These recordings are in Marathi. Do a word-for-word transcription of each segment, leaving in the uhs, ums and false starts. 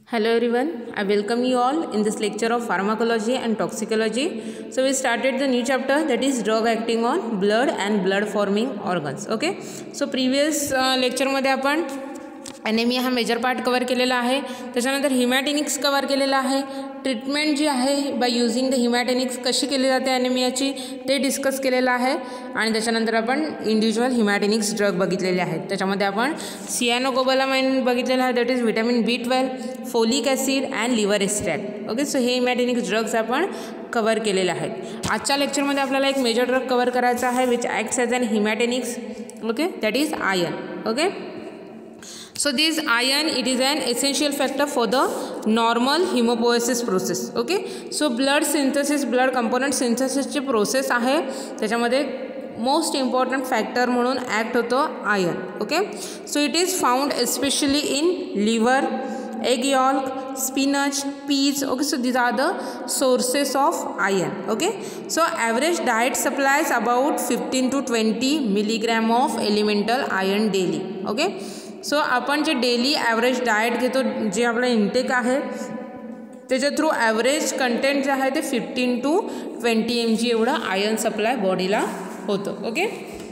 Hello everyone, I welcome you all in this lecture of pharmacology and toxicology. So we started the new chapter, that is drug acting on blood and blood forming organs. Okay, so previous uh, lecture मध्ये आपण ॲनेमिया हा मेजर पार्ट कवर केलेला आहे. त्याच्यानंतर हिमॅटेनिक्स कवर केलेला आहे. ट्रीटमेंट जी आहे बाय यूजिंग द हिमॅटेनिक्स कशी केली जाते ॲनेमियाची ते डिस्कस केलेलं आहे. आणि त्याच्यानंतर आपण इंडिव्हिज्युअल हिमॅटेनिक्स ड्रग बघितलेले आहेत. त्याच्यामध्ये आपण सियानोकोबालामाइन बघितलेलं आहे, that is vitamin B twelve, folic acid and liver extract. Okay, so हे हिमॅटेनिक्स ड्रग्स आपण कवर केलेले आहेत. आजच्या लेक्चरमध्ये आपल्याला एक मेजर ड्रग कवर करायचा आहे which acts as an haematinics. Okay, that is iron. Okay, so this iron, it is an essential factor for the normal hemopoiesis process. Okay, so blood synthesis, blood component synthesis ची प्रोसेस आहे, त्याच्यामध्ये मोस्ट इम्पॉर्टंट फॅक्टर म्हणून ॲक्ट होतो iron. Okay, so it is found especially in liver, egg yolk, spinach, peas. Okay, so these are the sources of iron. Okay, so average diet supplies about fifteen to twenty milligram of elemental iron daily. Okay, so आपण जे डेली ॲव्हरेज डाएट घेतो, जे आपला इंटेक आहे त्याच्या थ्रू ॲव्हरेज कंटेंट जे आहे ते fifteen to twenty M G एवढा आयर्न सप्लाय बॉडीला होतं. Okay,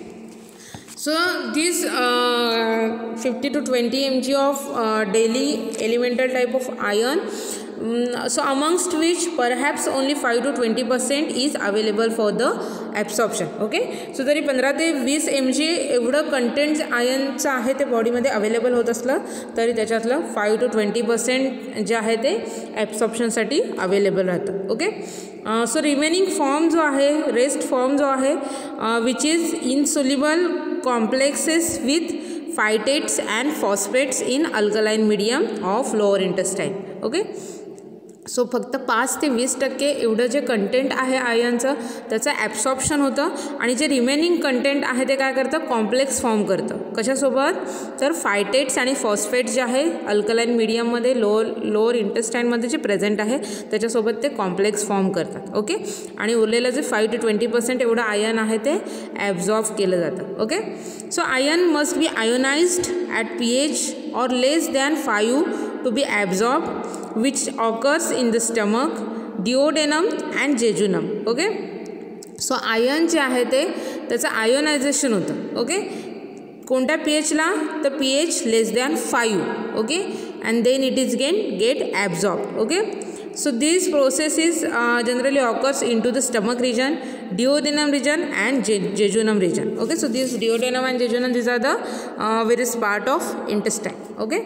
so this fifty to twenty M G of daily elemental type of iron, so amongst which perhaps only five to twenty percent is available for the absorption. Okay, so तरी पंधरा ते वीस एम जी एवढं कंटेंट आयर्नचं आहे ते बॉडीमध्ये अवेलेबल होत असलं तरी त्याच्यातलं फाईव्ह टू ट्वेंटी पर्सेंट जे आहे ते ॲब्सॉर्प्शनसाठी अवेलेबल राहतं. ओके, सो रिमेनिंग फॉर्म जो आहे, रेस्ट फॉर्म जो आहे which is insoluble complexes with phytates and phosphates in alkaline medium of lower intestine. Okay, so फक्त पाच ते वीस टक्के एवढं जे कंटेंट आहे आयर्नचं त्याचं ॲब्सॉर्प्शन होतं आणि जे रिमेनिंग कंटेंट आहे ते काय करतं, कॉम्प्लेक्स फॉर्म करतं. कशासोबत, तर फायटेट्स आणि फॉस्फेट्स जे आहे अल्कलाइन मीडियममध्ये लोअर लोअर इंटेस्टाईनमध्ये जे प्रेझेंट आहे त्याच्यासोबत ते कॉम्प्लेक्स फॉर्म करतात. ओके, आणि उरलेलं जे फाईव्ह टू ट्वेंटी पर्सेंट एवढं आयर्न आहे ते ॲब्झॉर्ब केलं जातं. Okay, so iron must be ionised at P H or less than five to be absorb which occurs in the stomach, duodenum and jejunum. Okay, so iron जे आहे ते त्याचं आयोनायझेशन होतं. ओके, कोणत्या पी एचला, तर P H less than five. Okay, and then it is gain get absorb. Okay, so this process is uh, generally occurs into the stomach region, duodenum region and je jejunum region. Okay, so this duodenum and jejunum, these are the uh, various part of intestine. Okay,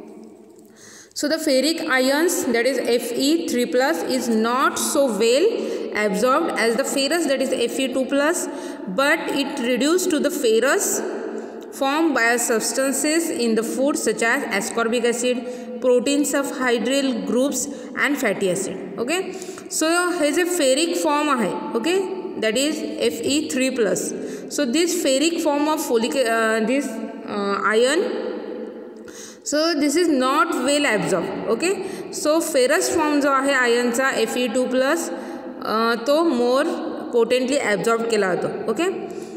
so the ferric ions, that is F e three plus, is not so well absorbed as the ferrous, that is F e two plus, but it reduced to the ferrous formed by substances in the food such as ascorbic acid, proteins of hydryl groups and fatty acid. Okay, so here is a ferric form आहे. Okay, that is F e three plus. so this ferric form of folic uh, this uh, iron, so this is not well absorbed. Okay, so ferrous form जो आहे आयर्नचा F e two plus तो मोर पोटेंटली ॲब्झॉर्ब केला जातो. Okay,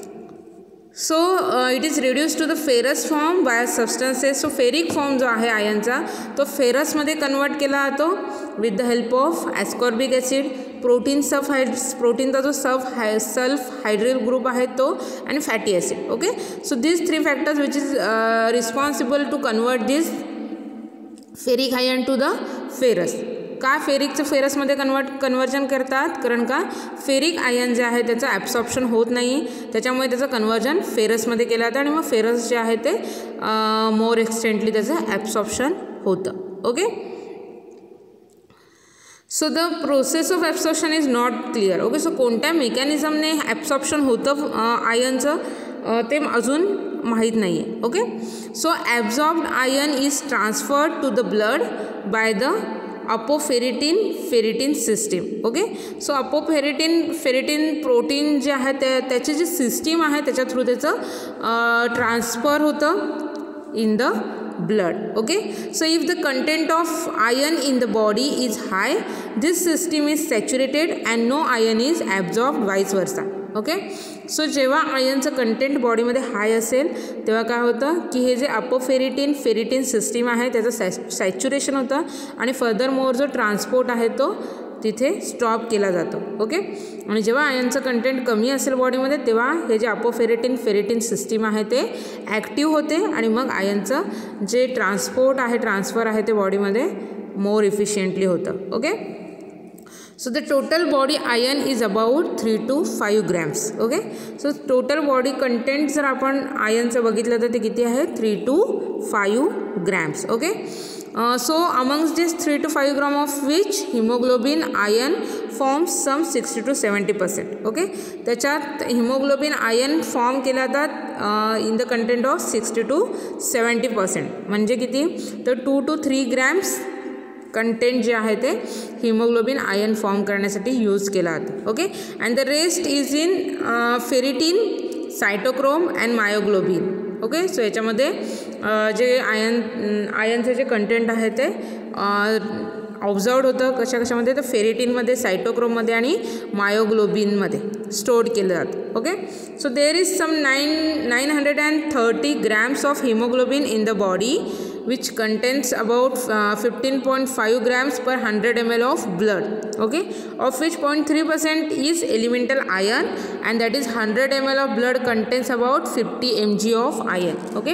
so it is reduce to the ferrous form by substances. So ferric form जो आहे आयर्नचा तो फेरसमध्ये कन्वर्ट केला जातो with the help of ascorbic acid, protein sulphydryl प्रोटीनचा जो सफ हाय सल्फ हायड्रिल ग्रुप आहे तो आणि fatty acid. Okay, so this three factors which is responsible to convert this ferric iron to the ferrous. का फेरिकचं फेरसमध्ये कन्वर्ट कन्वर्जन करतात, कारण का फेरिक आयर्न जे आहे त्याचं ॲब्सॉर्प्शन होत नाही, त्याच्यामुळे त्याचं कन्वर्जन फेरसमध्ये केलं जातं आणि मग फेरस जे आहे ते मोर एक्सटेंटली त्याचं ॲब्सॉर्प्शन होतं. Okay, so the process of absorption is not clear. Okay, so कोणत्या मेकॅनिझमने ॲब्सॉर्प्शन होतं आयर्नचं ते अजून माहीत नाही आहे. Okay, so absorbed iron is transferred to the blood by the apoferritin ferritin system. Okay, so apoferritin ferritin protein जे आहे त्या त्याची जी सिस्टीम आहे त्याच्या थ्रू त्याचं ट्रान्सफर होतं in the blood. Okay, so if the content of iron in the body is high, this system is saturated and no iron is absorbed, vice versa. Okay, so जेव्हा आयनचं कंटेंट बॉडीमध्ये हाय असेल तेव्हा काय होतं की हे जे अपोफेरिटीन फेरिटीन सिस्टीम आहे त्याचं सॅ सॅच्युरेशन होतं आणि फर्दर मोर जो ट्रान्सपोर्ट आहे तो तिथे स्टॉप केला जातो. ओके. आणि जेव्हा आयनचं कंटेंट कमी असेल बॉडीमध्ये तेव्हा हे जे अपोफेरिटीन फेरिटीन सिस्टीम आहे ते ॲक्टिव्ह होते आणि मग आयनचं जे ट्रान्सपोर्ट आहे ट्रान्सफर आहे ते बॉडीमध्ये मोर इफिशियंटली होतं. Okay. So the total body iron is about three to five grams. Okay. So total body content जर आपण आयनचं बघितलं तर ते किती आहे three to five grams. Okay. So amongst this three to five gram of which haemoglobin iron forms some sixty to seventy percent. Okay. त्याच्यात हिमोग्लोबिन आयन फॉर्म केल्या जातात in the content of sixty to seventy percent म्हणजे किती तर two to three grams content जे आहे ते हिमोग्लोबिन आयन फॉर्म करण्यासाठी यूज केला जातो. Okay. And the rest is in ferritin cytochrome and myoglobin. Okay. So याच्यामध्ये जे आयन आयनचे जे कंटेंट आहे ते ऑब्झर्वड होतं कशा कशामध्ये तर फेरिटीनमध्ये सायटोक्रोममध्ये आणि मायोग्लोबिनमध्ये स्टोअर्ड केलं जातं. Okay. So there is some nine nine hundred and thirty grams of haemoglobin in the body which contains about uh, fifteen point five grams per one hundred milliliters of blood. Okay. Of which zero point three percent is elemental iron and that is one hundred milliliters of blood contains about fifty milligrams of iron. Okay.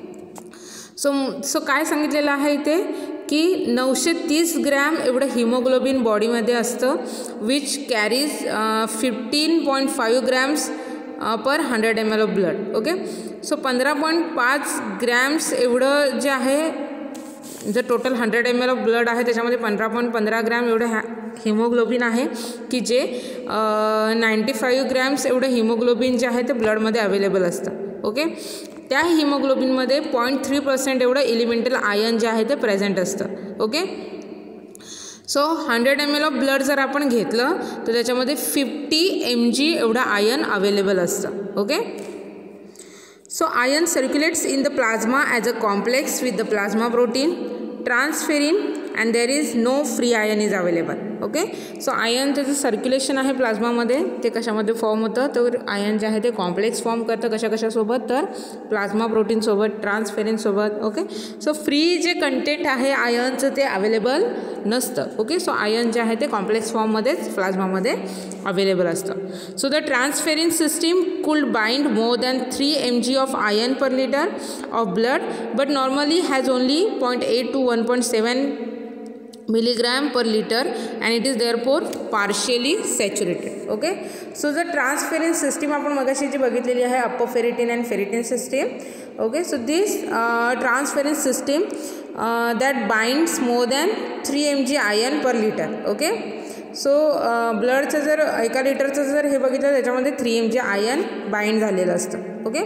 So so काय सांगितलेलं आहे इथे की नऊशे तीस ग्रॅम एवढं हिमोग्लोबिन बॉडीमध्ये असतं which carries fifteen point five grams per hundred M L of blood. Okay. So पंधरा पॉईंट पाच ग्रॅम्स एवढं जे आहे जर total hundred M L of blood आहे त्याच्यामध्ये पंधरा पॉईंट पंधरा ग्रॅम एवढं हॅ हिमोग्लोबिन आहे की जे नाईंटी फाईव्ह ग्रॅम्स एवढं हिमोग्लोबिन जे आहे ते ब्लडमध्ये अवेलेबल असतं. ओके. त्या हिमोग्लोबिनमध्ये पॉईंट थ्री पर्सेंट एवढं एलिमेंटल आयन जे आहे ते प्रेझेंट असतं. Okay. So hundred M L of blood जर आपण घेतलं तर त्याच्यामध्ये फिफ्टी एम जी एवढं आयन अवेलेबल असतं. Okay. So iron circulates in the plasma as a complex with the plasma protein transferrin and there is no free iron is available. Okay. So iron त्याचं सर्क्युलेशन आहे प्लाझ्मामध्ये ते कशामध्ये फॉर्म होतं तर आयन जे आहे ते कॉम्प्लेक्स फॉर्म करतं कशा कशासोबत तर प्लाझ्मा प्रोटीनसोबत ट्रान्सफेरिनसोबत. ओके. सो फ्री जे कंटेंट आहे आयनचं ते अवेलेबल नसतं. ओके. सो आयन जे आहे ते कॉम्प्लेक्स फॉर्ममध्येच प्लाझ्मामध्ये अवेलेबल असतं. So the transferrin system could bind more than three M G of iron per litre of blood but normally has only point eight to one point seven milligram per liter and it is therefore partially saturated. Okay. So the transferrin system आपण मगाशी जी बघितलेली आहे apoferritin and ferritin system. Okay. So this transferrin system uh, that binds more than three M G iron per litre. Okay. So ब्लडचं जर एका लिटरचं जर हे बघितलं त्याच्यामध्ये three M G iron bind झालेलं असतं. Okay.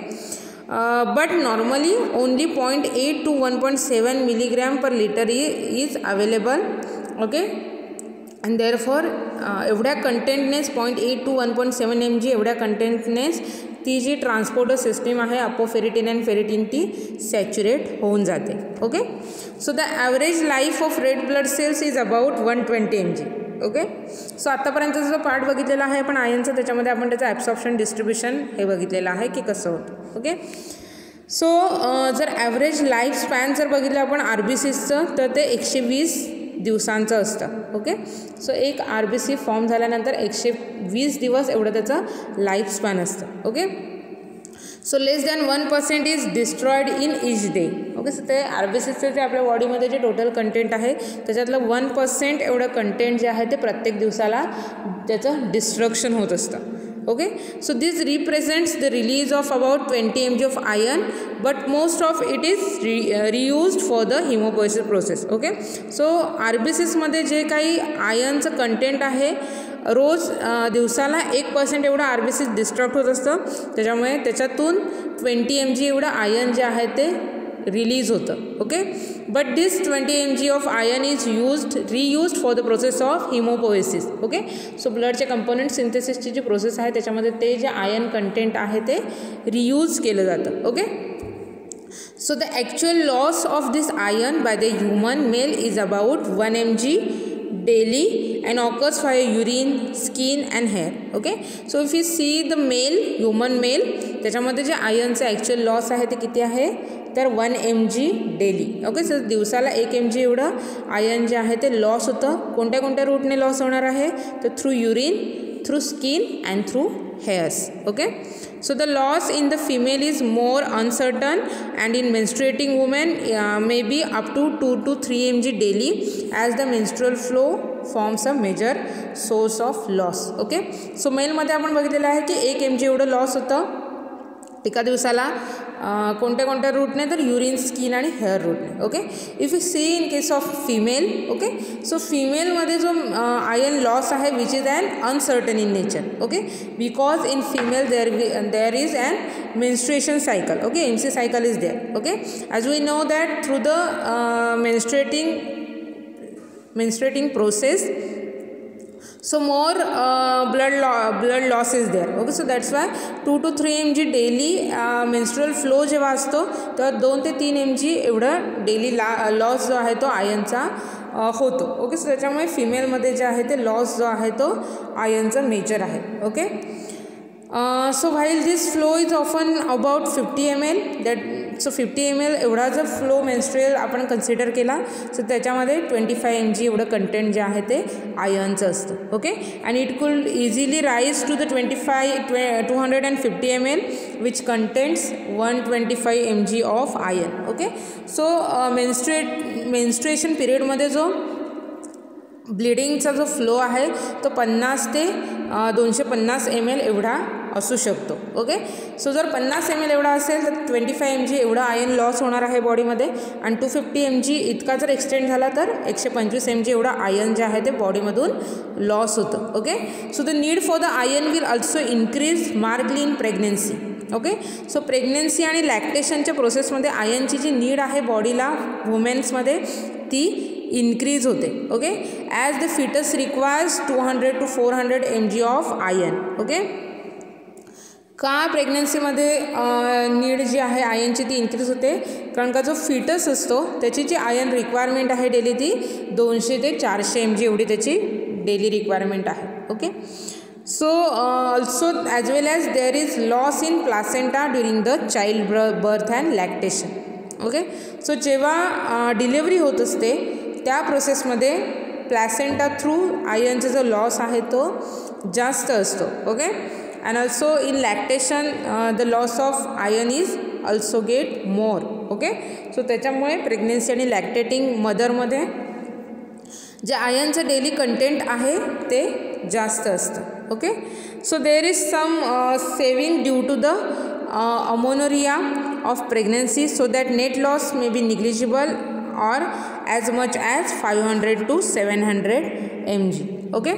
But normally only point eight to one point seven milligram per litre is available. Okay. And therefore एवढ्या कंटेंटनेस point eight to one point seven M G एवढ्या कंटेंटनेस ती जी ट्रान्सपोर्टर सिस्टीम आहे अपोफेरिटीन अँड फेरिटीन ती सॅच्युरेट होऊन जाते. Okay. So the average life of red blood cells is about one twenty M G. Okay. So आत्तापर्यंत जो पार्ट बघितलेला आहे आपण आयनचं त्याच्यामध्ये आपण त्याचं ॲब्सॉर्प्शन डिस्ट्रीब्युशन हे बघितलेलं आहे की कसं होतं. ओके. सो जर ॲव्हरेज लाईफ स्पॅन जर बघितलं आपण आर बी सीचं तर ते एकशे वीस दिवसांचं असतं. ओके. सो एक आर बी सी फॉर्म झाल्यानंतर एकशे वीस दिवस एवढं त्याचं लाईफ स्पॅन असतं. Okay. So less than one percent is destroyed in each day. Okay. So ते आर बी सीचं जे आपल्या बॉडीमध्ये जे टोटल कंटेंट आहे त्याच्यातलं वन पर्सेंट एवढं कंटेंट जे आहे ते प्रत्येक दिवसाला त्याचं डिस्ट्रक्शन होत असतं. Okay. So this represents the release of about twenty M G of iron but most of it is re reused for the haemopoiesis process. Okay. So R B सीसमध्ये जे काही आयनचं कंटेंट आहे रोज दिवसाला एक पर्सेंट एवढं आर बी सी डिस्ट्रक्ट होत असतं त्याच्यामुळे त्याच्यातून ट्वेंटी एम जी एवढं आयन जे आहे ते रिलीज होतं. Okay. But this twenty M G of iron is used reused for the process of haemopoiesis. Okay. So ब्लडचे कंपोनंट सिंथेसिसची जी प्रोसेस आहे त्याच्यामध्ये ते जे आयन कंटेंट आहे ते रियूज केलं जातं. Okay. So the actual loss of this iron by the human male is about one M G daily and occurs via urine, skin and hair. Okay, so if you see the male, human male, त्याच्यामध्ये जे आयर्नचं ॲक्च्युअल लॉस आहे ते किती आहे तर one M G daily. Okay, so दिवसाला एक एम जी एवढं आयर्न जे आहे ते लॉस होतं. कोणत्या कोणत्या रूटने लॉस होणार आहे तर through urine, through skin and through hairs. Okay, so the loss in the female is more uncertain and in menstruating women uh, may be up to two to three m g daily as the menstrual flow forms a major source of loss. Okay, so male मध्ये आपण बघितलेलं आहे की एक एम जी एवढं लॉस होतं एका दिवसाला कोणत्या कोणत्या रूटने तर युरिन, स्किन आणि हेअर रूटने. Okay, if you see in case of female, okay, so फिमेलमध्ये जो आयर्न लॉस आहे which is an uncertain in nature. Okay, because in female there there is an menstruation cycle. Okay, M C cycle is there. Okay, as we know that through the menstruating menstruating process, so more uh, blood lo blood loss is there. Okay, so that's why two to three M G daily menstrual flow जेव्हा असतो तेव्हा दोन ते तीन एम जी एवढं डेली ला लॉस जो आहे तो आयर्नचा होतो. ओके, सो त्याच्यामुळे फिमेलमध्ये जे आहे ते लॉस जो आहे तो आयर्नचा मेजर आहे. Okay, so while this flow is often about fifty M L that so fifty M L एवढा जर फ्लो मेन्स्ट्रुअल आपण कन्सिडर केला सो त्याच्यामध्ये ट्वेंटी फाय एम जी एवढं कंटेंट जे आहे ते आयर्नचं असतं. ओके, आणि it could easily rise to the twenty five ट्वे two hundred and fifty M L which contents one twenty five M G of iron. Okay, so menstruate menstruation पिरियडमध्ये जो ब्लिडिंगचा जो फ्लो आहे तो पन्नास ते दोनशे पन्नास एम एल एवढा असू शकतो. ओके, सो जर पन्नास एम एल एवढा असेल तर ट्वेंटी फाय एम जी एवढा आयर्न लॉस होणार आहे बॉडीमध्ये आणि टू फिफ्टी एम जी इतका जर एक्सटेंड झाला तर एकशे पंचवीस एम जी एवढा आयर्न जे आहे ते बॉडीमधून लॉस होतं. Okay, so the need for the iron will also increase markedly in pregnancy. Okay, so pregnancy आणि लॅक्टेशनच्या प्रोसेसमध्ये आयर्नची जी नीड आहे बॉडीला वुमेन्समध्ये ती इन्क्रीज होते. Okay, as the fetus requires two hundred to four hundred M G of iron. Okay, का प्रेग्नन्सीमध्ये नीड जी आहे आयर्नची ती इन्क्रीज होते कारण का जो फिटस असतो त्याची जी आयर्न रिक्वायरमेंट आहे डेली ती दोनशे ते चारशे एम जी एवढी त्याची डेली रिक्वायरमेंट आहे. Okay, so also as well as there is loss in placenta during the child birth and lactation. Okay, so जेव्हा डिलिव्हरी होत असते त्या प्रोसेसमध्ये प्लॅसेंटा थ्रू आयर्नचा जो लॉस आहे तो जास्त असतो. Okay, and also in lactation uh, the loss of iron is also get more. okay, so त्याच्यामुळे प्रेग्नेन्सी आणि लॅक्टेटिंग मदरमध्ये जे आयर्नचं डेली कंटेंट आहे ते जास्त असतं. Okay, so there is some saving due to the amenorrhoea of pregnancy so that net loss may be negligible or as much as five hundred to seven hundred M G. Okay,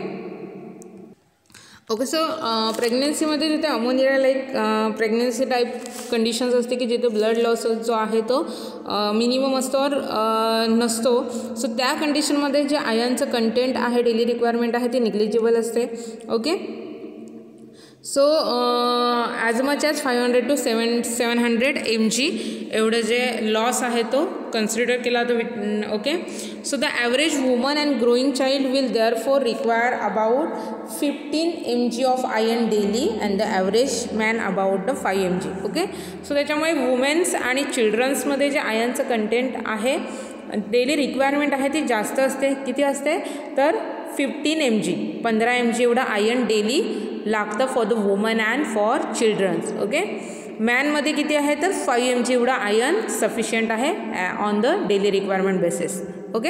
okay, so प्रेग्नेन्सीमध्ये जिथे ammonia like pregnancy type conditions असते की जिथे ब्लड लॉस जो आहे तो मिनिमम असतो और नसतो. सो त्या कंडिशनमध्ये जे आयर्नचं कंटेंट आहे डेली रिक्वायरमेंट आहे ती निग्लिजिबल असते. Okay, so as much as five hundred to seven seven hundred M G एवढं जे लॉस आहे तो कन्सिडर केला तो. Okay, so the average woman and growing child will therefore require about fifteen M G of iron daily and the average man about the five M G. Okay, so त्याच्यामुळे वुमेन्स आणि चिल्ड्रन्समध्ये जे आयर्नचं कंटेंट आहे डेली रिक्वायरमेंट आहे ती जास्त असते. किती असते तर फिफ्टीन एम जी पंधरा एम जी एवढं आयर्न डेली लागतं for the woman and for childrens. Okay, मॅनमध्ये किती आहे तर फाईव्ह एम जी एवढं आयर्न सफिशियंट आहे on the daily requirement basis. Okay,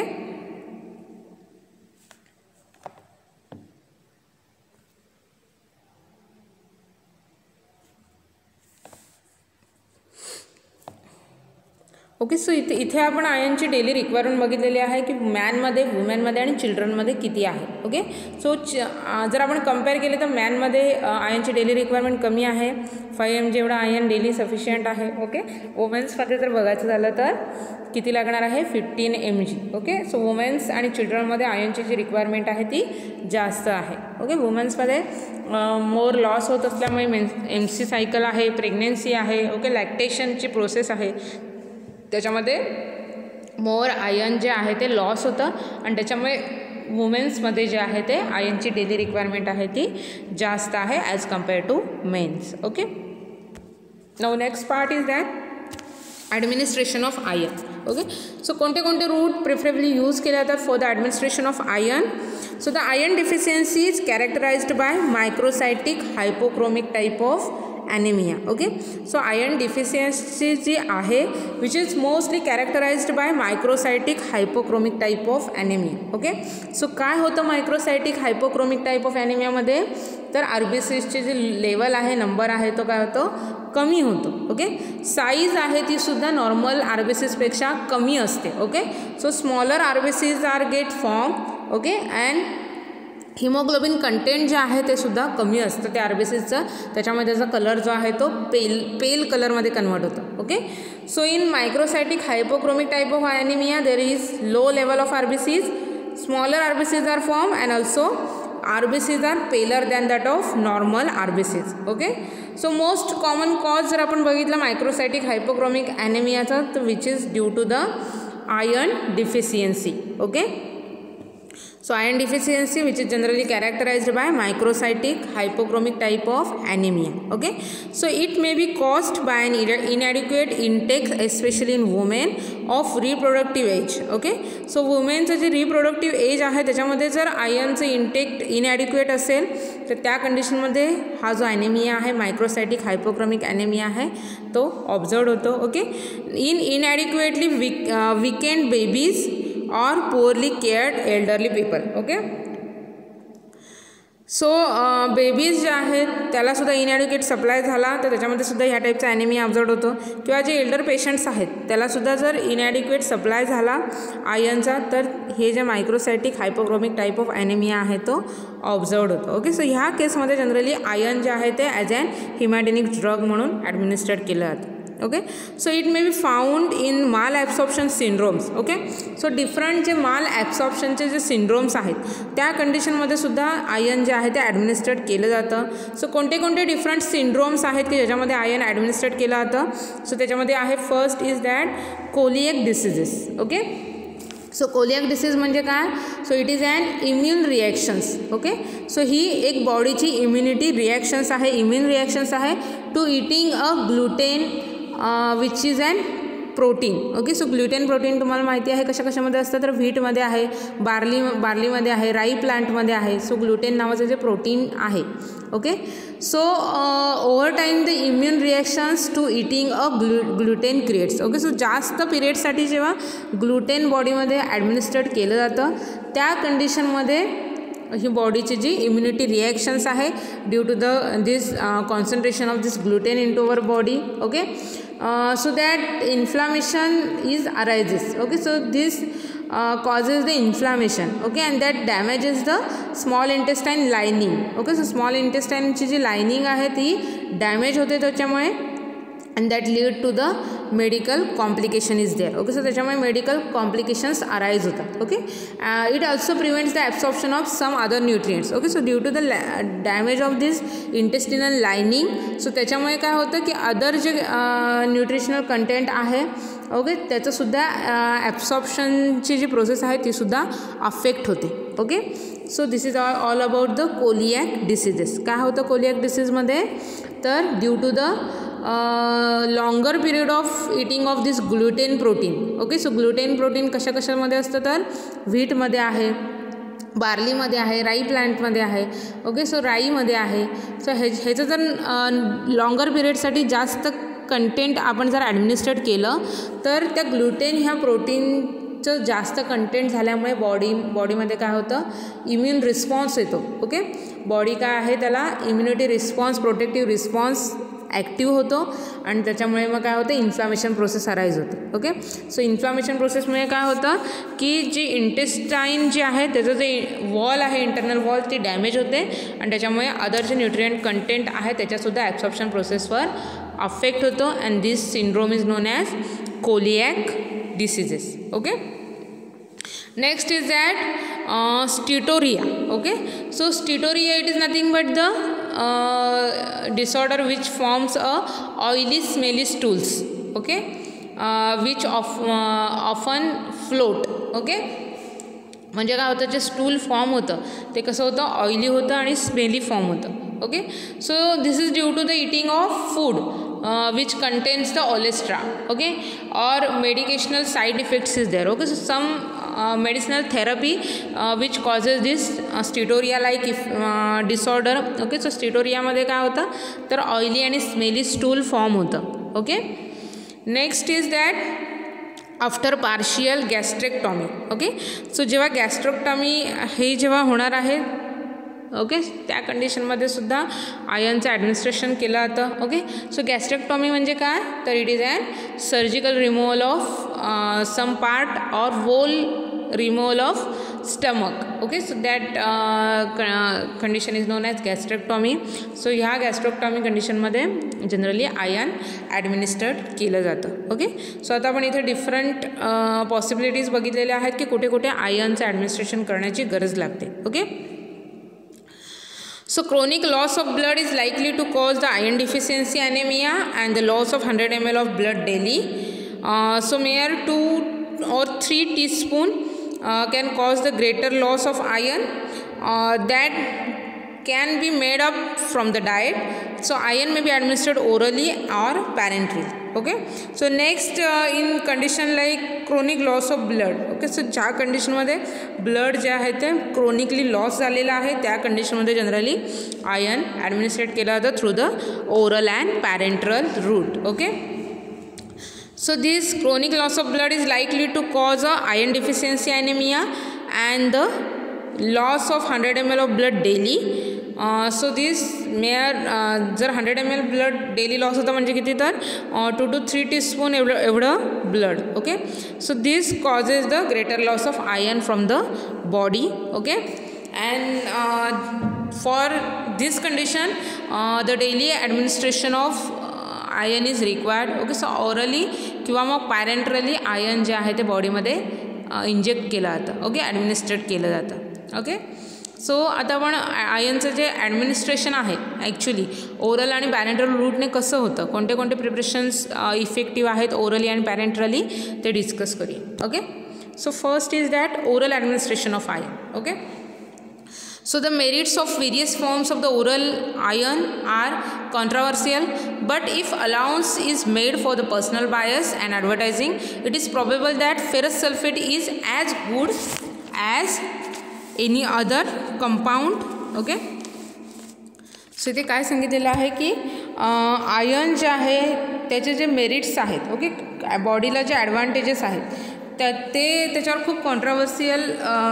okay, so इथे इथे आपण आयर्नची डेली रिक्वायरमेंट बघितलेली आहे की मॅनमध्ये, वुमेनमध्ये आणि चिल्ड्रनमध्ये किती आहे. ओके, सो जर आपण कम्पेअर केले तर मॅनमध्ये आयर्नची डेली रिक्वायरमेंट कमी आहे, फाईव्ह एम जी एवढा आयर्न डेली सफिशियंट आहे. ओके, वुमेन्समध्ये जर बघायचं झालं तर किती लागणार आहे fifteen M G. Okay, so womens आणि चिल्ड्रनमध्ये आयर्नची जी रिक्वायरमेंट आहे ती जास्त आहे. ओके, वुमेन्समध्ये मोर लॉस होत असल्यामुळे मेन एम सी सायकल आहे, प्रेग्नेन्सी आहे. ओके, लॅक्टेशनची प्रोसेस आहे त्याच्यामध्ये मोर आयर्न जे आहे ते लॉस होतं आणि त्याच्यामुळे वुमेन्समध्ये जे आहे ते आयर्नची डेली रिक्वायरमेंट आहे ती जास्त आहे as compare to mens. Okay. Now next part is that administration of iron. Okay. So कोणते कोणते रूट प्रिफरेबली यूज केले जातात for the administration of iron. So the iron deficiency is characterised by microcytic hypochromic type of anaemia. Okay. So iron deficiency जी आहे which is mostly characterised by microcytic hypochromic type of anaemia. Okay. So काय होतं मायक्रोसायटिक हायपोक्रोमिक टाईप ऑफ ॲनिमियामध्ये, तर आर बी सीजचे जे लेवल आहे, नंबर आहे, तो काय होतो, कमी होतो. ओके. साईज आहे ती सुद्धा नॉर्मल आर बी सीजपेक्षा कमी असते. Okay. So smaller R B Cs are get form. Okay. And haemoglobin content जे आहे ते सुद्धा कमी असतं ते आर बी सीजचं, त्याच्यामध्ये त्याचा कलर जो आहे तो पेल पेल कलरमध्ये कन्वर्ट होतो. Okay. So in microcytic hypochromic type of anaemia there is low level of R B Cs, smaller R B Cs are form and also R B Cs are paler than that of normal R B Cs. Okay. So most common cause जर आपण बघितलं मायक्रोसायटिक हायपोक्रोमिक ॲनिमियाचा, तर which is due to the iron deficiency. Okay. So iron deficiency which is generally characterized by microcytic hypochromic type of anemia. Okay. So it may be caused by an inadequate intake especially in women of reproductive age. Okay. So womenचं जे reproductive age आहे त्याच्यामध्ये जर आयर्नचं इंटेक इनॲडिक्वेट असेल तर त्या कंडिशनमध्ये हा जो ॲनेमिया आहे मायक्रोसायटिक हायपोक्रोमिक ॲनेमिया आहे तो ऑब्झर्व होतो. Okay. In inadequately week weekend babies or poorly cared elderly people. Okay. So babies जे आहेत त्यालासुद्धा इनॲडिक्वेट सप्लाय झाला तर त्याच्यामध्ये सुद्धा ह्या टाईपचा ॲनेमिया ऑब्झर्व होतो. किंवा जे एल्डर पेशंट्स आहेत त्यालासुद्धा जर इनॲडिक्वेट सप्लाय झाला आयर्नचा तर हे जे microcytic hypochromic type of anaemia आहे तो ऑब्झर्व होतो. ओके. सो ह्या केसमध्ये जनरली आयर्न जे आहे ते ॲज ॲन हिमॅटेनिक ड्रग म्हणून ॲडमिनिस्ट्रेट केलं जातं. Okay. So it may be found in mal absorption syndromes. Okay. So different जे माल ॲब्सॉर्प्शनचे जे सिंड्रोम्स आहेत त्या कंडिशनमध्ये सुद्धा आयर्न जे आहे ते ॲडमिनिस्ट्रेट केलं जातं. सो कोणते कोणते डिफरंट सिंड्रोम्स आहेत की ज्याच्यामध्ये आयर्न ॲडमिनिस्ट्रेट केलं जातं. सो त्याच्यामध्ये आहे first is that coeliac diseases. Okay. So coeliac disease म्हणजे काय, so it is an immune reactions. Okay. So ही एक बॉडीची इम्युनिटी रिॲक्शन्स आहे, इम्युन रिॲक्शन्स आहे to eating a gluten which is an protein. Okay. So gluten protein तुम्हाला माहिती आहे कशा कशामध्ये असतं, तर व्हीटमध्ये आहे, बार्ली बार्लीमध्ये आहे, राई प्लांटमध्ये आहे. सो ग्लुटेन नावाचं जे प्रोटीन आहे. Okay. So over time the immune reactions to eating a glu gluten creates. Okay. So जास्त पिरियडसाठी जेव्हा ग्लुटेन बॉडीमध्ये ॲडमिनिस्ट्रेट केलं जातं त्या कंडिशनमध्ये ही बॉडीची जी इम्युनिटी रिॲक्शन्स आहे due to the this concentration of this gluten in to our body. Okay. So that inflammation is arises. Okay. So this causes the inflammation. Okay. And that damages the small intestine lining. Okay. So small intestine ची जी लाइनिंग आहे ती डॅमेज होते त्याच्यामुळे and that lead to the medical complication is there. Okay. So त्याच्यामुळे medical complications arise होतात. Okay. uh, it also prevents the absorption of some other nutrients. Okay. So due to the damage of this intestinal lining, so त्याच्यामुळे काय होतं की अदर जे न्यूट्रिशनल कंटेंट आहे ओके त्याचंसुद्धा ॲब्सॉर्प्शनची जी प्रोसेस आहे तीसुद्धा अफेक्ट होते. Okay. So this is all all about the coeliac diseases. काय होतं कोलिॲक डिसीजमध्ये, तर due to the longer period of eating of this gluten protein. Okay. So gluten protein कशा कशामध्ये असतं, तर व्हीटमध्ये आहे, बार्लीमध्ये आहे, राई प्लांटमध्ये आहे. ओके. सो राईमध्ये आहे. सो हे ह्याचं जर लॉंगर पिरियडसाठी जास्त कंटेंट आपण जर ॲडमिनिस्ट्रेट केलं तर त्या ग्लुटेन ह्या प्रोटीनचं जास्त कंटेंट झाल्यामुळे बॉडी बॉडीमध्ये काय होतं, इम्युन रिस्पॉन्स येतो. ओके. बॉडी काय आहे त्याला immunity response, protective response active होतो आणि त्याच्यामुळे मग काय होतं इन्फ्लामेशन प्रोसेस अराईज होते. ओके. सो इन्फ्लामेशन प्रोसेसमुळे काय होतं की जी इंटेस्टाईन जी आहे त्याचं जे वॉल आहे इंटरनल वॉल ती डॅमेज होते आणि त्याच्यामुळे अदर जे न्यूट्रिएंट कंटेंट आहे त्याच्यासुद्धा ॲब्सॉर्प्शन प्रोसेसवर अफेक्ट होतो and this syndrome is known as coeliac diseases. Okay. Next is that steatorrhoea. Okay. So steatorrhoea it is nothing but the disorder which forms a oily smelly stools. Okay. Uh, which of, uh, often float. Okay. म्हणजे काय होतं, जे स्टूल फॉर्म होतं ते कसं होतं, ऑइली होतं आणि स्मेली फॉर्म होतं. Okay, so this is due to the eating of food which contains the olestra. Okay, or medicational side effects is there. Okay, so some medicinal therapy which causes this steatorrhoea like if disorder. Okay, so स्टिटोरियामध्ये काय होतं तर ऑइली आणि स्मेली स्टूल फॉर्म होतं. Okay, next is that after partial gastrectomy. Okay, so जेव्हा गॅस्ट्रेक्टॉमी हे जेव्हा होणार आहे, ओके, त्या कंडिशनमध्ये सुद्धा आयर्नचं ॲडमिनिस्ट्रेशन केलं जातं. ओके, सो गॅस्ट्रेक्टॉमी म्हणजे काय तर it is an surgical removal of some part or whole removal of stomach. Okay, so that condition is known as gastrectomy. So ह्या गॅस्ट्रेक्टॉमी कंडिशनमध्ये जनरली आयर्न ॲडमिनिस्टर्ड केलं जातं. ओके, सो आता आपण इथे डिफरंट पॉसिबिलिटीज बघितलेल्या आहेत की कुठे कुठे आयर्नचं ॲडमिनिस्ट्रेशन करण्याची गरज लागते. Okay, so chronic loss of blood is likely to cause the iron deficiency anemia and the loss of one hundred milliliters of blood daily. Uh, so mere two or three teaspoon uh, can cause the greater loss of iron uh, that can be made up from the diet. So iron may be administered orally or parenterally. Okay, so next uh, in condition like chronic loss of blood. Okay, so ज्या कंडिशनमध्ये ब्लड जे आहे ते क्रोनिकली लॉस झालेलं आहे त्या कंडिशनमध्ये जनरली आयर्न ॲडमिनिस्ट्रेट केलं जातं through the oral and parenteral route. Okay, so this chronic loss of blood is likely to cause a iron deficiency anemia and the loss of one hundred milliliters of blood daily. So this mere जर hundred M L blood daily loss होता म्हणजे किती तर टू टू थ्री टीस्पून एवढं एवढं blood. Okay, so this causes the greater loss of iron from the body. Okay, and for this condition the daily administration of iron is required. Okay, so orally किंवा मग पॅरेंटरली आयर्न जे आहे ते बॉडीमध्ये इंजेक्ट केलं जातं. ओके, ॲडमिनिस्ट्रेट केलं जातं. ओके, सो आता आपण आयर्नचं जे ॲडमिनिस्ट्रेशन आहे ॲक्च्युली ओरल आणि पॅरेंटरल रूटने कसं होतं, कोणते कोणते प्रिपरेशन्स इफेक्टिव्ह आहेत ओरली आणि पॅरेंटरली ते डिस्कस करूया. Okay, so first is that oral administration of iron. Okay, so the merits of various forms of the oral iron are controversial, but if allowance is made for the personal bias and advertising, it is probable that ferrous sulfate is as good as any other compound. Okay, so इथे काय सांगितलेलं आहे की आयर्न जे आहे त्याचे जे मेरिट्स आहेत, ओके, बॉडीला जे ॲडव्हान्टेजेस आहेत त्या ते त्याच्यावर खूप कॉन्ट्रोवर्सियल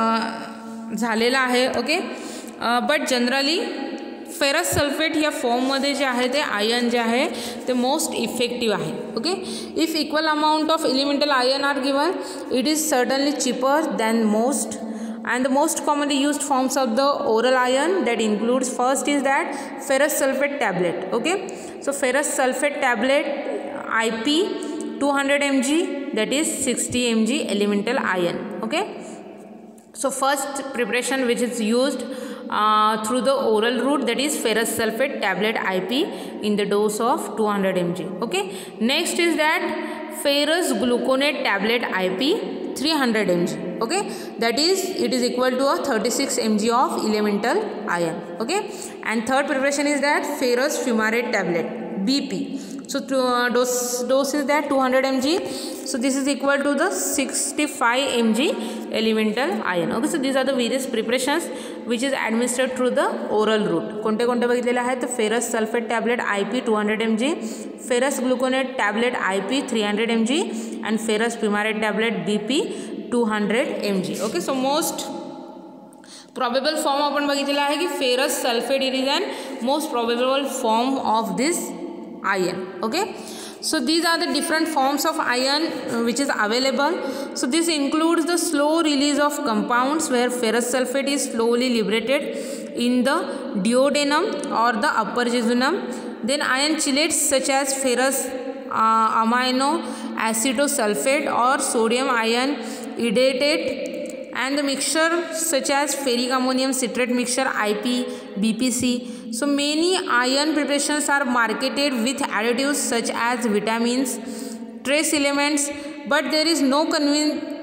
झालेलं आहे. Okay, but generally ferrous sulphate या फॉर्ममध्ये जे आहे ते आयर्न जे आहे ते मोस्ट इफेक्टिव्ह आहे. Okay, if equal amount of elemental iron are given it is certainly cheaper than most. And the most commonly used forms of the oral iron that includes first is that ferrous sulfate tablet. Okay, so ferrous sulfate tablet I P two hundred milligrams, that is sixty milligrams elemental iron. Okay, so first preparation which is used uh, through the oral route, that is ferrous sulfate tablet I P in the dose of two hundred milligrams. Okay, next is that ferrous gluconate tablet I P three hundred milligrams. Okay, that is it is equal to a thirty-six milligrams of elemental iron. Okay, and third preparation is that ferrous fumarate tablet B P. So to, uh, dose dose is that two hundred milligrams. So this is equal to the sixty-five milligrams elemental iron. Okay, so these are the various preparations which is administered through the oral route. कोणते कोणते बघितलेले आहेत तर ferrous sulfate tablet I P two hundred milligrams, ferrous gluconate tablet I P three hundred milligrams, and ferrous fumarate tablet B P two hundred milligrams. Okay, so most probable form आपण बघितलेला आहे की ferrous sulfate it is an most probable form of this iron. Okay, so these are the different forms of iron uh, which is available. So this includes the slow release of compounds where ferrous sulfate is slowly liberated in the duodenum or the upper jejunum. Then iron chelates such as ferrous uh, amino acetosulfate or sodium iron iodate, and the mixture such as ferric ammonium citrate mixture I P, B P C. So many iron preparations are marketed with additives such as vitamins, trace elements, but there is no convin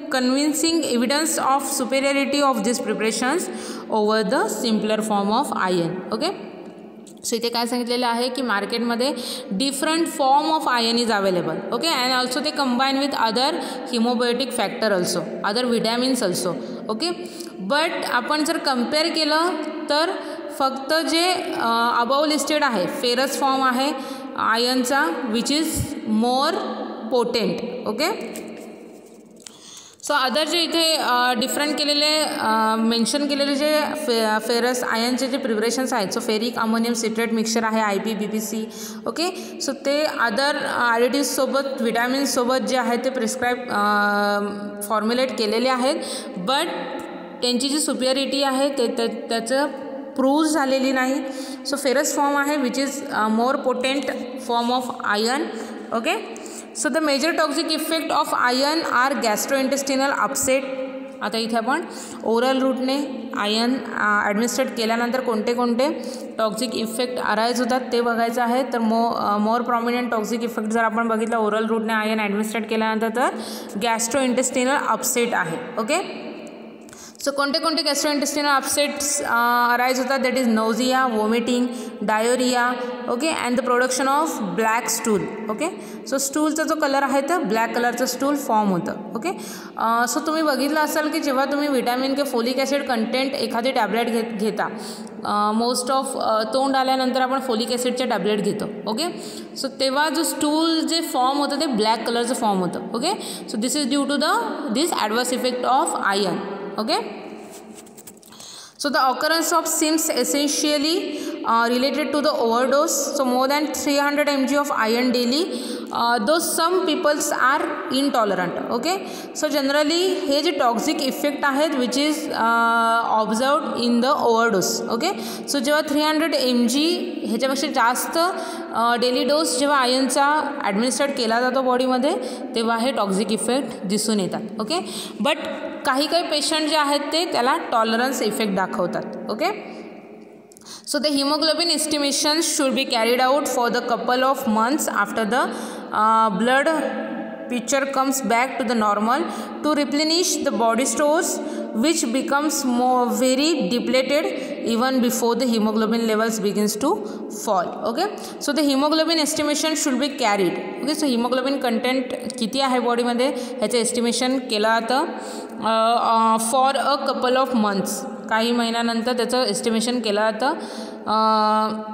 convincing evidence of superiority of these preparations over the simpler form of iron. Okay, so इथे काय सांगितलेलं आहे की मार्केटमध्ये different form of iron is available. Okay, and also ते combine with other haemopoietic factor also, other vitamins also. Okay, but आपण जर कम्पेअर केलं तर फक्त जे अबाव लिस्टेड आहे फेरस फॉर्म आहे आयनचा which is more potent. Okay, so other जे इथे डिफरंट केलेले मेन्शन केलेले जे फे फेरस आयनचे जे प्रिपरेशन्स आहेत, so ferric ammonium citrate mixture आहे I P B P C. Okay, so ते अदर ॲडिटिव्ससोबत विटॅमिन्ससोबत जे आहे ते प्रिस्क्राईब फॉर्म्युलेट केलेले आहेत, बट त्यांची जी सुपिरियरिटी आहे ते त्याचं प्रूव्ह झालेली नाही. सो फेरस फॉर्म आहे which is more potent form of iron. Okay, so the major toxic effect of iron are gastrointestinal upset. आता इथे आपण ओरल रूटने आयन ॲडमिनिस्ट्रेट केल्यानंतर कोणते कोणते टॉक्सिक इफेक्ट अराईज होतात ते बघायचं आहे. तर मो मोर प्रॉमिनंट टॉक्सिक इफेक्ट जर आपण बघितलं ओरल रूटने आयन ॲडमिनिस्ट्रेट केल्यानंतर तर गॅस्ट्रोइंटेस्टिनल अपसेट आहे. ओके, सो कोणते कोणते गॅस्ट्रोइंटेस्टिनल अपसेट्स अराईज होतात, that is nausea, vomiting, diarrhoea. Okay, and the production of black stool. Okay, so स्टूलचा जो कलर आहे तर ब्लॅक कलरचं स्टूल फॉर्म होतं. ओके, सो तुम्ही बघितलं असाल की जेव्हा तुम्ही vitamin K folic acid content एखादी टॅबलेट घेत घेता मोस्ट ऑफ तोंड आल्यानंतर आपण फोलिक ॲसिडच्या टॅबलेट घेतो. ओके, सो तेव्हा जो स्टूल जे फॉर्म होतं ते ब्लॅक कलरचं फॉर्म होतं. Okay, so this is due to the this adverse effect of iron. Okay, so the occurrence of seems essentially uh, related to the overdose. So more than three hundred milligrams of iron daily, uh, though some peoples are intolerant. Okay, so generally हे जे toxic effect आहेत which is uh, observed in the overdose. Okay, so जेव्हा three hundred milligrams ह्याच्यापेक्षा जास्त डेली डोस जेव्हा आयनचा ॲडमिनिस्ट्रेट केला जातो बॉडीमध्ये तेव्हा हे टॉक्सिक इफेक्ट दिसून येतात. ओके, बट काही काही पेशंट जे आहेत ते त्याला टॉलरन्स इफेक्ट दाखवतात. Okay, so the haemoglobin estimation should be carried out for the couple of months after the blood picture comes back to the normal to replenish the body stores which becomes more very depleted even before the hemoglobin levels begins to fall. Okay, so the hemoglobin estimation should be carried. Okay, so hemoglobin content किती आहे बॉडीमध्ये ह्याचं एस्टिमेशन केलं जातं for a couple of months, काही महिन्यानंतर त्याचं एस्टिमेशन केलं जातं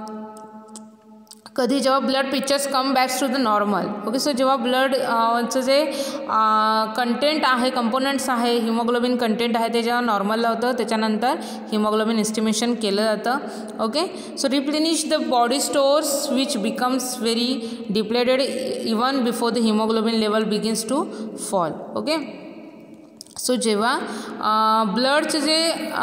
कधी जेव्हा blood pictures come backs to the normal. Okay, so जेव्हा ब्लड चं जे कंटेंट आहे कंपोनंट्स आहे हिमोग्लोबिन कंटेंट आहे ते जेव्हा नॉर्मलला होतं त्याच्यानंतर हिमोग्लोबिन एस्टिमेशन केलं जातं. Okay, so replenish the body stores which becomes very depleted even before the haemoglobin level begins to fall. Okay, so जेव्हा ब्लडचं जे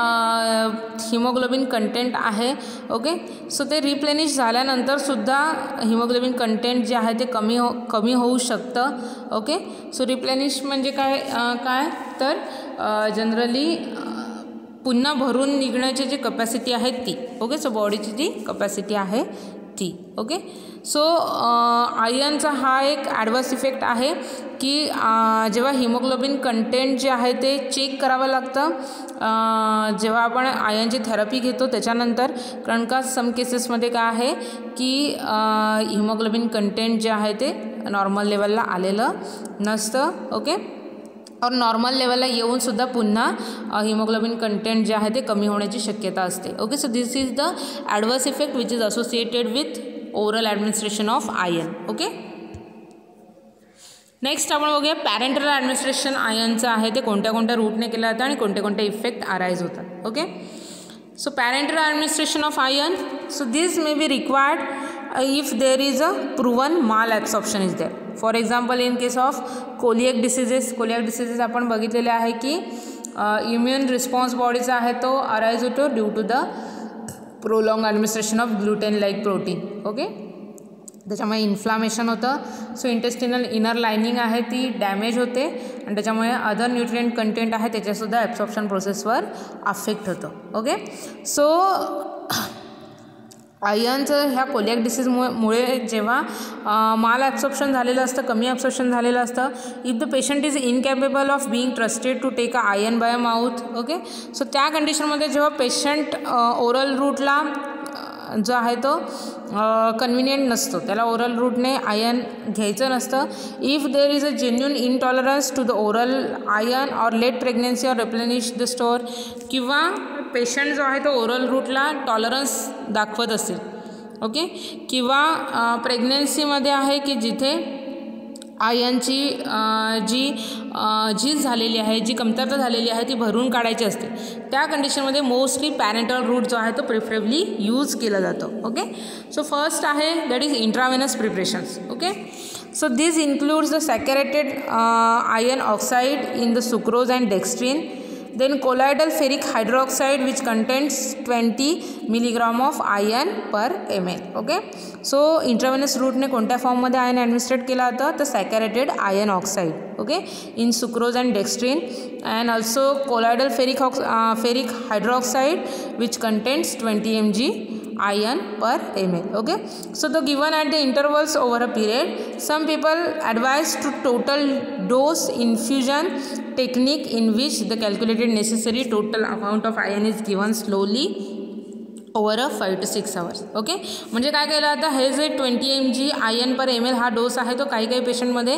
हिमोग्लोबिन कंटेंट आहे ओके सो ते रिप्लेनिश झाल्यानंतरसुद्धा हिमोग्लोबिन कंटेंट जे आहे ते कमी हो कमी होऊ शकतं. ओके, सो रिप्लेनिश म्हणजे काय काय तर जनरली पुन्हा भरून निघण्याची जी कपॅसिटी आहे ती. ओके, सो बॉडीची जी कपॅसिटी आहे ती. ओके, सो आयनचा हा एक ॲडवर्स इफेक्ट आहे की जेव्हा हिमोग्लोबिन कंटेंट जे आहे ते चेक करावं लागतं जेव्हा आपण आयनची थेरपी घेतो त्याच्यानंतर, कारण का सम केसेसमध्ये काय आहे की हिमोग्लोबिन कंटेंट जे आहे ते नॉर्मल लेवलला आलेलं नसतं. ओके, और नॉर्मल लेवलला येऊनसुद्धा पुन्हा हिमोग्लोबिन कंटेंट जे आहे ते कमी होण्याची शक्यता असते. Okay, so this is the adverse effect which is associated with oral administration of iron. Okay, next आपण बघूया पॅरेंटल ॲडमिनिस्ट्रेशन आयनचं आहे ते कोणत्या कोणत्या रूटने केलं जातं आणि कोणते कोणते इफेक्ट अराईज होतात. Okay, so parental administration of iron, so this may be required if there is a proven malabsorption is there. For example in case of coeliac diseases, coeliac diseases आपण बघितलेले आहे की इम्युन रिस्पॉन्स बॉडीचा आहे तो अराईज होतो due to the prolong administration of gluten like protein. Okay, त्याच्यामुळे इन्फ्लामेशन होतं. सो इंटेस्टिनल इनर लायनिंग आहे ती डॅमेज होते आणि त्याच्यामुळे अदर न्यूट्रिएंट कंटेंट आहे त्याच्यासुद्धा ॲब्सॉर्प्शन प्रोसेसवर अफेक्ट होतं. ओके, सो आयर्नचं ह्या कोलिॲक डिसीजमुळे जेव्हा माल ॲब्सॉर्प्शन झालेलं असतं, कमी ॲब्सॉर्प्शन झालेलं असतं, if the patient is incapable of being trusted to take a iron by mouth, okay. So त्या कंडिशनमध्ये जेव्हा पेशंट ओरल रूटला जो आहे तो कन्व्हिनियंट नसतो, त्याला ओरल रूटने आयर्न घ्यायचं नसतं, if there is a genuine intolerance to the oral iron or late pregnancy or replenish the store, किंवा पेशंट जो आहे तो ओरल रूटला टॉलरन्स दाखवत असेल, ओके, किंवा प्रेग्नन्सीमध्ये आहे की जिथे आयर्नची जी झीज झालेली आहे, जी कमतरता झालेली आहे ती भरून काढायची असते, त्या कंडिशनमध्ये मोस्टली पॅरेंटल रूट जो आहे तो प्रिफरेबली यूज केला जातो, ओके. सो फर्स्ट आहे that is intravenous preparations, okay. So this includes the saturated iron oxide in the sucrose and dextrin, then colloidal ferric hydroxide which contains twenty milligram of iron per ml, okay. so intravenous route ने कोणत्या फॉर्म मध्ये आयर्न ॲडमिनिस्ट्रेट केला होता, तर saturated iron oxide, okay, in sucrose and dextrin, and also colloidal ferric ferric hydroxide which contains twenty milligrams iron per ml, okay. so the given at the intervals over a period. Some people advise to total dose infusion technique in which the calculated necessary total amount of iron is given slowly over a five to six hours, okay. म्हणजे काय केलं आता, हे जे twenty M G iron per M L हा डोस आहे तो काही काही पेशंटमध्ये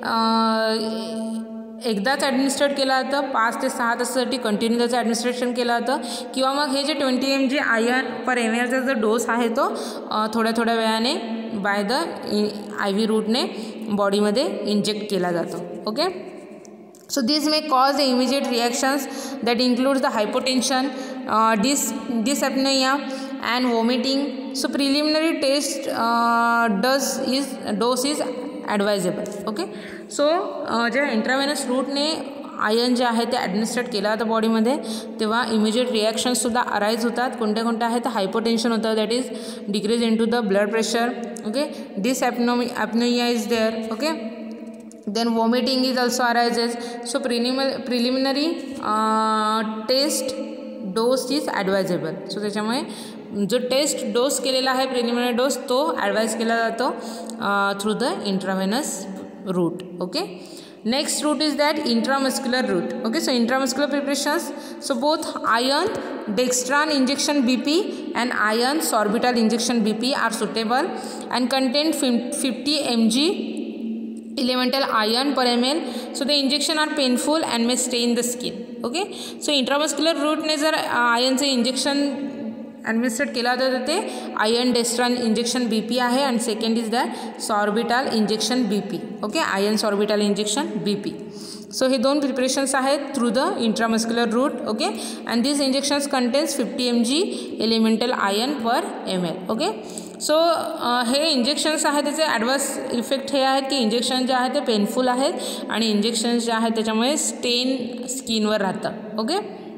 एकदाच ॲडमिनिस्ट्रेट केला होता, पाच ते सहा तासासाठी कंटिन्यू त्याचं ॲडमिनिस्ट्रेशन केलं होतं, किंवा मग हे जे twenty M G iron per M एलचा जो डोस आहे तो थोड्या थोड्या वेळाने बाय द आय व्ही रूटने बॉडीमध्ये इंजेक्ट केला जातो, okay. So these may cause the immediate reactions that includes the hypotension, uh, dys dyspnea and vomiting. So preliminary test uh, does is dose is advisable, okay. So जेव्हा इंट्रावेनस रूटने आयर्न जे आहे ते ॲडमिनिस्ट्रेट केलं होतं बॉडीमध्ये, तेव्हा इमिजिएट रिॲक्शन्ससुद्धा अराईज होतात. कोणत्या कोणत्या आहेत, हायपोटेन्शन होतं, that is decrease in to the blood pressure, okay. Dyspnoea apnoea is there, okay. then vomiting is also arises. So preliminary uh, test dose is advisable. so त्याच्यामुळे जो टेस्ट डोस केलेला आहे प्रिलिमिनरी डोस तो ॲडवाइज केला जातो through the intravenous route, okay. Next route is that intramuscular route, okay. So intramuscular preparations, so both iron dextran injection B P and iron sorbitol injection B P are suitable and contain fifty milligrams elemental iron per ml. so the injection are painful and may stain the skin, okay. so intramuscular route ने जर आयर्नचे इंजेक्शन ॲडमिनिस्ट्रेट केला होता तर ते iron dextran injection B P आहे, आणि second is that sorbitol injection B P, okay. Iron sorbitol injection B P. So हे दोन प्रिपरेशन्स आहेत through the intramuscular route, okay. And this injections contains fifty M G elemental iron per M L, okay. So हे इंजेक्शन्स आहेत त्याचे ॲडवर्स इफेक्ट हे आहेत की इंजेक्शन जे आहे ते पेनफुल आहेत आणि इंजेक्शन्स जे आहेत त्याच्यामुळे स्टेन स्किनवर राहतं, okay.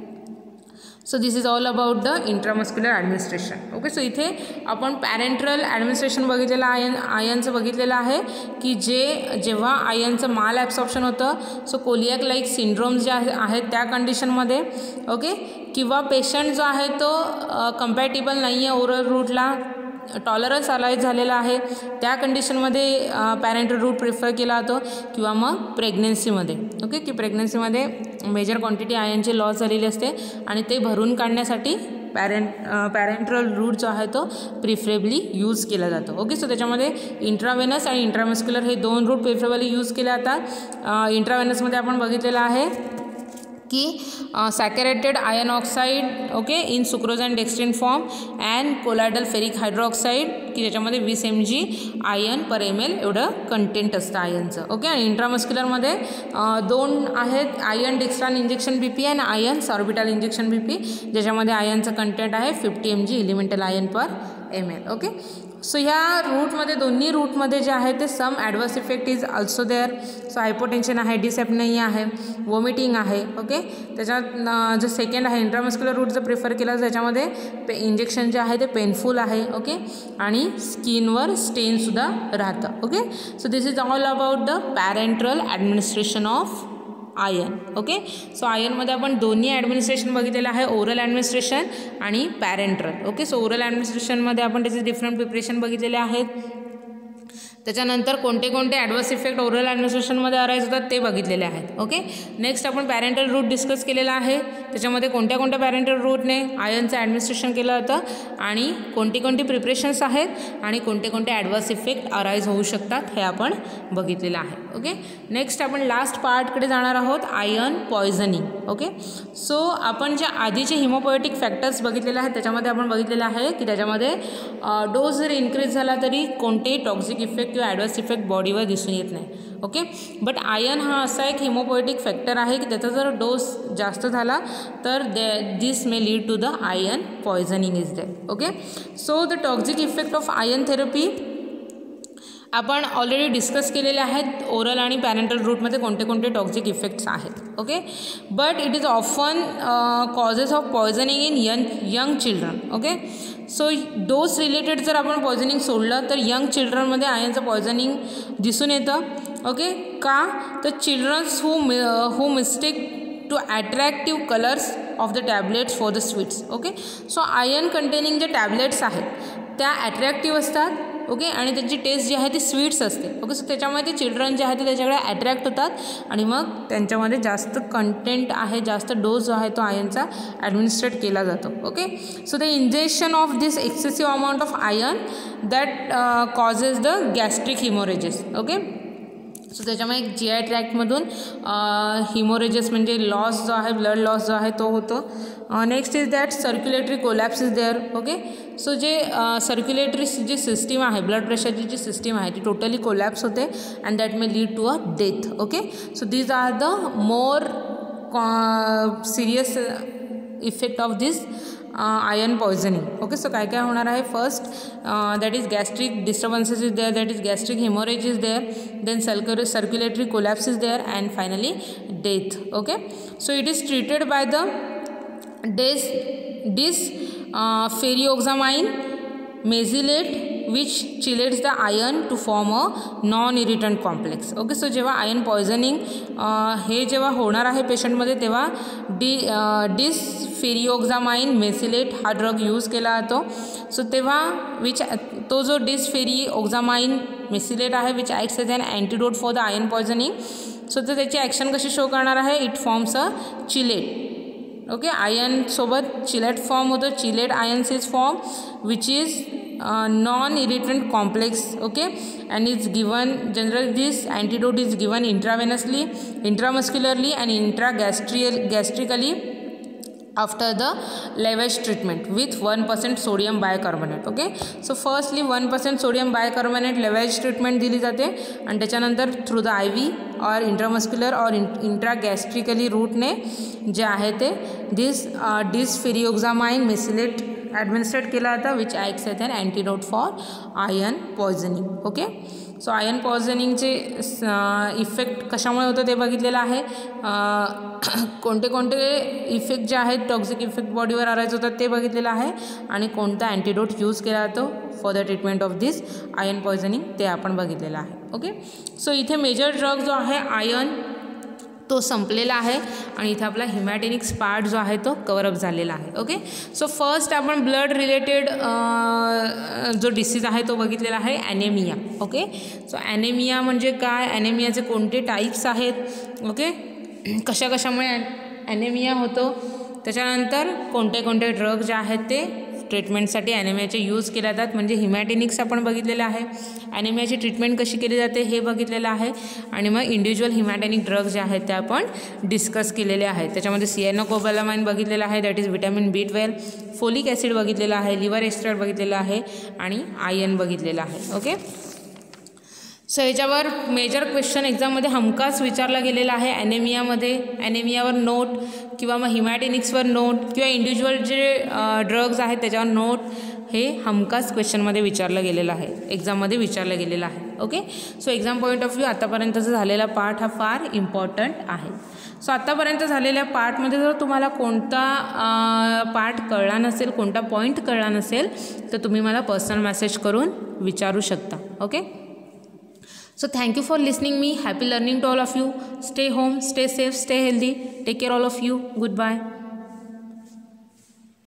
So this is all about the intramuscular administration, okay. So इथे आपण पॅरेंट्रल ॲडमिनिस्ट्रेशन बघितलेलं आयन आयनचं बघितलेलं आहे की जे जेव्हा आयनचं माल ॲब्सॉर्प्शन होतं, सो कोलिॲक लाईक सिंड्रोम्स जे आहेत त्या कंडिशनमध्ये, ओके, किंवा पेशंट जो आहे तो कम्पॅटेबल नाही आहे ओरल रूटला, टॉलरन्स अलाइज झालेला आहे, त्या कंडिशनमध्ये पॅरेंटल रूट प्रिफर केला जातो, किंवा मग प्रेग्नन्सीमध्ये, ओके, की प्रेग्नन्सीमध्ये मेजर क्वांटिटी आयर्नची लॉस झालेली असते आणि ते भरून काढण्यासाठी पॅरेंट पॅरेंट्रल रूट जो आहे तो प्रिफरेबली यूज केला जातो, ओके. सो त्याच्यामध्ये इंट्रावेनस आणि इंट्रामस्क्युलर हे दोन रूट प्रिफरेबली यूज केले जातात. इंट्रावेनसमध्ये आपण बघितलेलं आहे की saturated iron oxide, okay, in sucrose and dextrin form, and colloidal ferric hydroxide की ज्याच्यामध्ये वीस M G iron per M L एवढं कंटेंट असतं आयर्नचं, ओके. आणि इंट्रामस्क्युलरमध्ये दोन आहेत, iron dextran injection B P आणि iron sorbitol injection B P, ज्याच्यामध्ये आयर्नचं कंटेंट आहे fifty M G elemental iron per M L, okay. So ह्या रूटमध्ये दोन्ही रूटमध्ये जे आहे ते some adverse effect is also there. So hypotension आहे, डिसॲप्नोइया आहे, वॉमिटिंग आहे, ओके. त्याच्यात जो सेकंड आहे इंट्रामस्क्युलर रूट जर प्रिफर केला तर त्याच्यामध्ये पे इंजेक्शन जे आहे ते पेनफुल आहे, ओके, आणि स्किनवर स्टेनसुद्धा राहतं, okay. So this is all about the parenteral administration of iron. Okay, so आयनमध्ये आपण दोन्ही ॲडमिनिस्ट्रेशन बघितलेलं आहे, ओरल ॲडमिनिस्ट्रेशन आणि पॅरेंट्रल. ओके, सो ओरल ॲडमिनिस्ट्रेशनमध्ये आपण त्याचे डिफरंट प्रिपरेशन बघितलेले आहेत. त्याच्यानंतर कोणते कोणते ॲडवर्स इफेक्ट ओरल ॲडमिनिस्ट्रेशनमध्ये अराईज होतात ते बघितलेले आहेत. ओके, नेक्स्ट आपण पॅरेंटल रूट डिस्कस केलेला आहे. त्याच्यामध्ये कोणत्या कोणत्या पॅरेंटल रूटने आयनचं ॲडमिनिस्ट्रेशन केलं जातं आणि कोणती कोणती प्रिपरेशन्स आहेत आणि कोणते कोणते ॲडवर्स इफेक्ट अराईज होऊ शकतात हे आपण बघितलेलं आहे. ओके, नेक्स्ट आपण लास्ट पार्टकडे जाणार आहोत, आयन पॉयझनिंग. ओके, सो आपण जे आधीचे हिमोपोएटिक फॅक्टर्स बघितलेले आहेत त्याच्यामध्ये आपण बघितलेलं आहे की त्याच्यामध्ये डोस जरी इन्क्रीज झाला तरी कोणतेही टॉक्सिक इफेक्ट किंवा ॲडवर्स इफेक्ट बॉडीवर दिसून येत नाही. ओके, बट आयन हा असा एक हिमोपोएटिक फॅक्टर आहे की त्याचा जर डोस जास्त झाला तर they this may lead to the iron poisoning is there. Okay, so the toxic effect of iron therapy आपण ऑलरेडी डिस्कस केलेले आहेत. ओरल आणि पॅरेंटल रूटमध्ये कोणते कोणते टॉक्सिक इफेक्ट्स आहेत. Okay, but it is often causes of poisoning in young young children. Okay, so dose related जर आपण पॉयझनिंग सोडलं तर यंग चिल्ड्रनमध्ये आयनचं पॉयझनिंग दिसून येतं. ओके, का तर childrens who who mistake to attractive colours of the tablets for the sweets. Okay, so iron containing जे टॅबलेट्स आहेत त्या ॲट्रॅक्टिव्ह असतात. ओके, आणि त्यांची टेस्ट जी आहे ती स्वीट्स असते. ओके, सो त्याच्यामुळे ते चिल्ड्रन जे आहे ते त्याच्याकडे अट्रॅक्ट होतात आणि मग त्यांच्यामध्ये जास्त कंटेंट आहे, जास्त डोस जो आहे तो आयनचा ॲडमिनिस्ट्रेट केला जातो. Okay, so the injection of this excessive amount of iron that causes the gastric haemorrhages. Okay, so त्याच्यामुळे जी आय ट्रॅक्टमधून हिमोरेजेस म्हणजे लॉस जो आहे, ब्लड लॉस जो आहे तो होतो. Next is that circulatory collapse is there. Okay, so जे सर्क्युलेटरी जी सिस्टीम आहे, ब्लड प्रेशरची जी सिस्टीम आहे ती टोटली कोलॅप्स होते and that may lead to a death. Okay, so these are the more serious effect of this iron poisoning. Okay, so काय काय होणार आहे, first that is gastric disturbances is there, that is gastric haemorrhage is there, then circular circulatory collapse is there and finally death. Okay, so it is treated by the des desferrioxamine mesylate which chelates the iron to form a non-irritant complex. Okay, so जेव्हा आयन पॉयझनिंग हे जेव्हा होणार आहे पेशंटमध्ये तेव्हा डी डिसफेरिओक्सामाइन मेसिलेट हा ड्रग यूज केला जातो. सो तेव्हा विच तो जो डिसफेरिओक्सामाइन मेसिलेट आहे which acts as an antidote for the iron poisoning. So तर त्याची ॲक्शन कशी शो करणार आहे, it forms a chelate. Okay, iron सोबत चिलेट फॉर्म होतं, chelate irons is form which is Uh, non-irritant complex. Okay, and it's given generally this antidote is given intravenously, intramuscularly and intragastrically after the lavage treatment with one percent sodium bicarbonate. Okay, so firstly one percent sodium bicarbonate lavage treatment दिली जाते आणि त्याच्यानंतर थ्रू द आय व्ही और इंट्रामस्क्युलर और इंट्रागॅस्ट्रिकली रूटने जे आहे ते दिस डिसफेरिओक्सामाइन मेसिलेट ॲडमिनिस्ट्रेट केला जाता which acts as an antidote for iron poisoning. Okay, so iron पॉयझनिंगचे इफेक्ट कशामुळे होतं ते बघितलेलं आहे. कोणते कोणते इफेक्ट जे आहेत टॉक्सिक इफेक्ट बॉडीवर अराईज होतात ते बघितलेलं आहे आणि कोणता अँटीडोट यूज केला जातो for the treatment of this iron poisoning ते आपण बघितलेलं आहे. ओके, सो इथे मेजर ड्रग जो आहे आयन तो संपलेला आहे आणि इथे आपला हिमॅटेनिक्स पार्ट जो आहे तो कवरअप झालेला आहे. ओके, सो फर्स्ट आपण ब्लड रिलेटेड जो डिसीज आहे तो बघितलेला आहे ॲनेमिया. ओके, सो ॲनेमिया म्हणजे काय, ॲनेमियाचे कोणते टाईप्स आहेत, ओके, कशा कशामुळे ॲनेमिया होतो, त्याच्यानंतर कोणते कोणते ड्रग जे आहेत ते ट्रीटमेंटसाठी ॲनेमियाचे यूज केले जातात म्हणजे हिमॅटेनिक्स आपण बघितलेलं आहे. ॲनेमियाची ट्रीटमेंट कशी केली जाते हे बघितलेलं आहे आणि मग इंडिव्हिज्युअल हिमॅटेनिक ड्रग जे आहेत ते आपण डिस्कस केलेले आहेत. त्याच्यामध्ये सिएनोकोबालामाइन बघितलेलं आहे, that is vitamin B twelve, folic acid बघितलेलं आहे, लिव्हर एक्स्ट्रॅक्ट बघितलेलं आहे आणि आयन बघितलेलं आहे. ओके, सो ह्याच्यावर मेजर क्वेश्चन एक्झाममध्ये हमखास विचारला गेलेला आहे. ॲनेमियामध्ये ॲनेमियावर नोट किंवा मग हिमॅटेनिक्सवर नोट किंवा इंडिव्हिज्युअल जे ड्रग्ज आहेत त्याच्यावर नोट हे हमखास क्वेश्चनमध्ये विचारलं गेलेलं आहे, एक्झाममध्ये विचारलं गेलेलं आहे. Okay, so exam point of view आतापर्यंतचा झालेला पार्ट हा फार इम्पॉर्टंट आहे. सो आत्तापर्यंत झालेल्या पार्टमध्ये जर तुम्हाला कोणता पार्ट कळला नसेल, कोणता पॉईंट कळला नसेल तर तुम्ही मला पर्सनल मेसेज करून विचारू शकता. Okay, So thank you for listening me. Happy learning to all of you. Stay home, stay safe, stay healthy. Take care all of you. Goodbye.